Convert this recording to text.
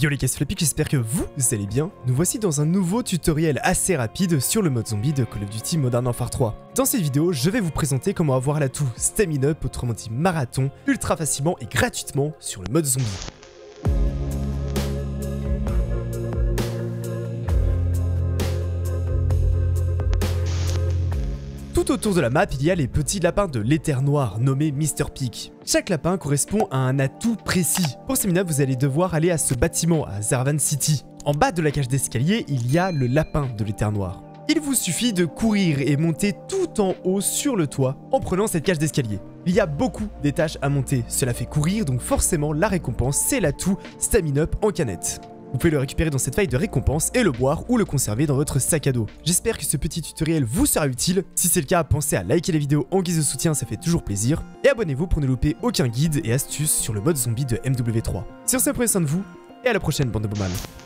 Yo les casse-flapiques, j'espère que vous allez bien. Nous voici dans un nouveau tutoriel assez rapide sur le mode zombie de Call of Duty Modern Warfare 3. Dans cette vidéo, je vais vous présenter comment avoir l'atout Stamina Up, autrement dit marathon, ultra facilement et gratuitement sur le mode zombie. Tout autour de la map, il y a les petits lapins de l'éther noir nommés Mr. Peak. Chaque lapin correspond à un atout précis. Pour Stamina, vous allez devoir aller à ce bâtiment à Zarvan City. En bas de la cage d'escalier, il y a le lapin de l'éther noir. Il vous suffit de courir et monter tout en haut sur le toit en prenant cette cage d'escalier. Il y a beaucoup d'étages à monter, cela fait courir, donc forcément la récompense c'est l'atout Stamina Up en canette. Vous pouvez le récupérer dans cette faille de récompense et le boire ou le conserver dans votre sac à dos. J'espère que ce petit tutoriel vous sera utile. Si c'est le cas, pensez à liker la vidéo en guise de soutien, ça fait toujours plaisir. Et abonnez-vous pour ne louper aucun guide et astuce sur le mode zombie de MW3. Sur ce, prenez soin de vous et à la prochaine bande de bombales.